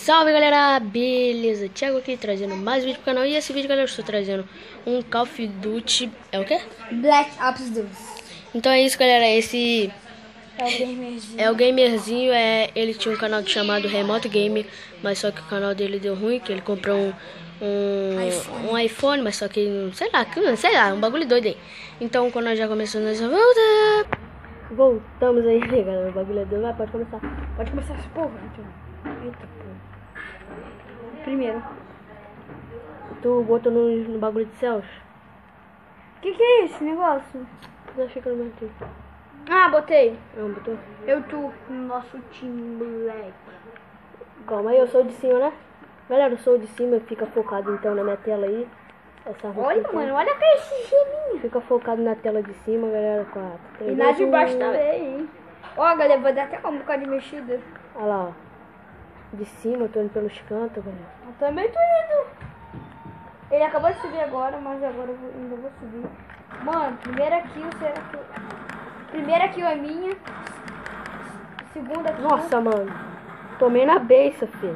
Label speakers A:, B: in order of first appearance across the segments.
A: Salve galera, beleza? Thiago aqui trazendo mais vídeo pro canal. E esse vídeo, galera, eu estou trazendo um Call of Duty. É o quê?
B: Black Ops 2.
A: Então é isso, galera. Esse
B: É o gamerzinho.
A: é o gamerzinho. Ele tinha um canal chamado Remote Game, mas só que o canal dele deu ruim, que ele comprou um iPhone, mas só que sei lá, um bagulho doido aí. Então quando nós já começamos, nós voltamos aí, galera. O bagulho é doido, mas pode começar.
B: Pode começar essa porra, então. Eita porra. Primeiro.
A: Tu botou no bagulho de céus?
B: Que é esse negócio?
A: Eu achei que eu não botei.
B: Ah, botei.
A: Não, botou?
B: Eu tô com o nosso time Black.
A: Calma aí, eu sou de cima, né? Galera, eu sou de cima, fica focado então na minha tela aí. Essa
B: Olha, mano, olha que esse geminho.
A: Fica focado na tela de cima, galera. 4, 3,
B: E na de baixo também, hein? Ó, galera, vou dar até um bocado de mexida.
A: Olha lá, ó. De cima, eu tô indo pelos cantos, galera.
B: Eu também tô indo. Ele acabou de subir agora, mas agora eu ainda vou subir. Mano, primeira kill, será que... Primeira kill é minha. Segunda kill.
A: Nossa, mano. Tomei na beça, filho.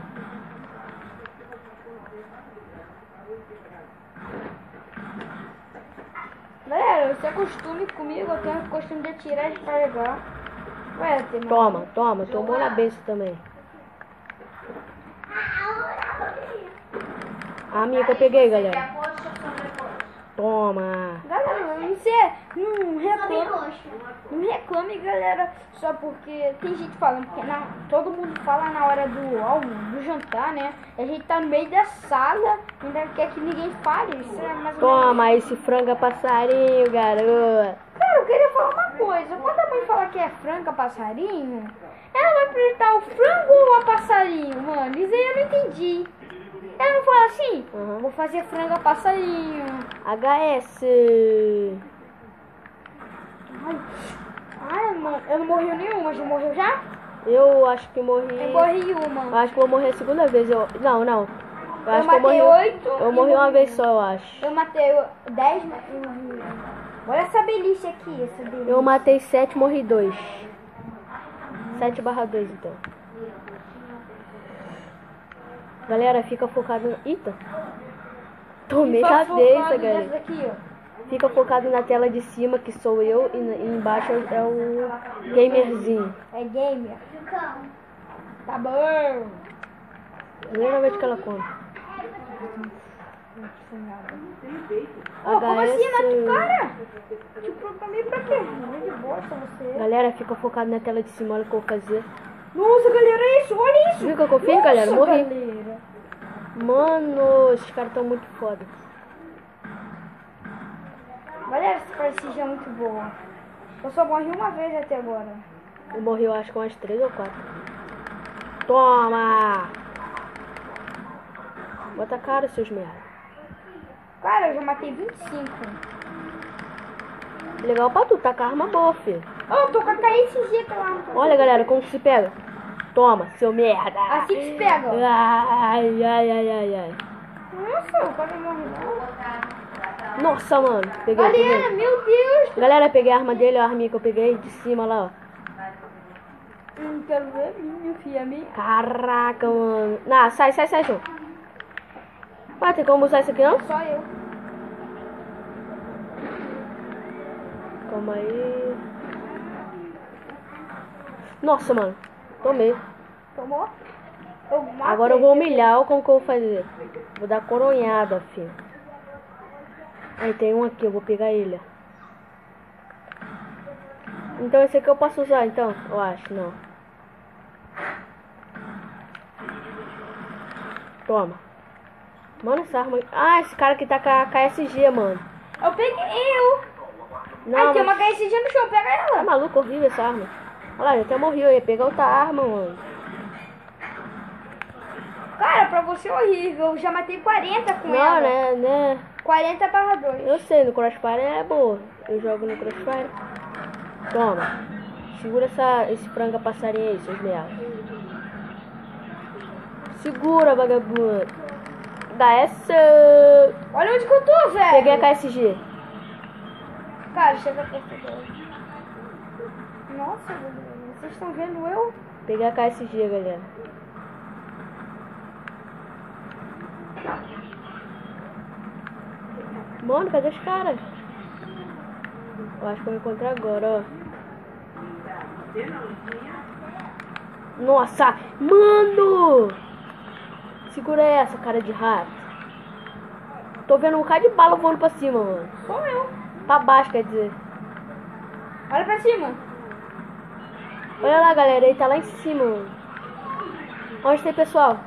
B: Galera, você acostume comigo, eu tenho o costume de atirar e carregar. Ué, tem mais.
A: Toma, tomou na beça também. A minha que eu peguei, galera. Toma.
B: Galera, não reclame, galera, só porque tem gente falando, porque todo mundo fala na hora do almoço, do jantar, né? A gente tá no meio da sala, ainda quer que ninguém fale. Isso é mais ou menos...
A: Toma esse franga passarinho, garoto.
B: Cara, eu queria falar uma coisa. Quando a mãe fala que é franga passarinho, ela vai apertar o frango ou a passarinho, mano? Isso aí eu não entendi. Ela não fala assim? Vou fazer franga passarinho.
A: HS.
B: Ai, mano, eu não morri nenhuma. Já morreu já?
A: Eu acho que morri.
B: Eu morri uma.
A: Eu acho que vou morrer a segunda vez. Não. Eu acho que eu
B: matei
A: morri
B: 8.
A: Eu morri uma vez só, eu acho.
B: Eu matei 10. Olha essa beliche aqui, essa beliche.
A: Eu matei 7, morri 2. 7/2, então. Galera, fica focado na... Eita! Tomei
B: Fica
A: cabeça,
B: focado
A: galera.
B: nessa daqui, ó.
A: Fica focado na tela de cima, que sou eu, e embaixo é o gamerzinho.
B: É gamer. Tá bom.
A: Primeira vez que ela come.
B: Ô, como assim, na tua cara? Te programei pra quê? Não de bosta você.
A: Galera, fica focado na tela de cima, olha o que eu vou fazer.
B: Nossa, galera, olha isso.
A: Viu o que eu fiz, galera? Morri.
B: Galera.
A: Mano, esses caras tão muito foda.
B: Galera, essa partida é muito boa. Eu só morri uma vez até agora.
A: Eu morri, eu acho que umas 3 ou 4. Toma! Bota a cara, seus merda.
B: Cara, eu já matei 25.
A: Legal pra tu, tá com a arma boa, filho.
B: Eu tô com a KSG pela arma.
A: Olha, galera, como que se pega. Toma, seu merda.
B: Assim que se pega.
A: Ai.
B: Nossa, eu quase morri não.
A: Nossa, mano. Peguei.
B: Galera, meu Deus.
A: Galera, peguei a arma dele, a arminha que eu peguei de cima lá, ó.
B: Quero ver minha filha, minha.
A: Caraca, mano. Não, sai, João. Ué, tem como usar isso aqui, não?
B: Só eu.
A: Calma aí. Nossa, mano. Tomei.
B: Tomou? Eu matei.
A: Agora eu vou humilhar. Como que eu vou fazer? Vou dar coronhada, filho. Aí tem um aqui, eu vou pegar ele. Então esse aqui eu posso usar, então? Eu acho, não. Toma. Mano, essa arma... Ah, esse cara aqui tá com a KSG, mano.
B: Eu peguei eu.
A: Não,
B: Aí tem
A: mas...
B: uma KSG no chão, pega ela.
A: Tá maluco, horrível essa arma. Olha lá, eu até morri, eu ia pegar outra arma, mano.
B: Cara, pra você é horrível. Eu já matei 40 com
A: Não,
B: ela.
A: né?
B: 40/2.
A: Eu sei, no Crossfire é boa. Eu jogo no Crossfire. Toma. Segura esse franga passarinho aí, seus merdas. Segura, vagabundo. Dá essa.
B: Olha onde que eu tô, velho.
A: Peguei a KSG.
B: Cara, chega perto dela. Nossa, vocês estão vendo eu?
A: Peguei a KSG, galera. Mano, cadê os caras? Eu acho que eu vou encontrar agora, ó. Nossa, mano! Segura essa, cara de rato. Tô vendo um cara de bala voando pra cima, mano.
B: Sou eu.
A: Pra baixo, quer dizer.
B: Olha pra cima.
A: Olha lá, galera, ele tá lá em cima, mano. Onde tem, pessoal?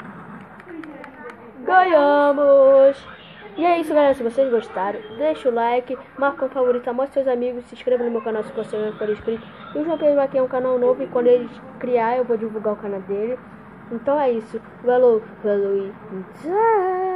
A: Ganhamos! E é isso, galera. Se vocês gostaram, deixa o like, marca um favorito, mostre seus amigos, se inscreva no meu canal se você não for inscrito. E o João Pedro vai criar um canal novo e quando ele criar, eu vou divulgar o canal dele. Então é isso. Falou e tchau!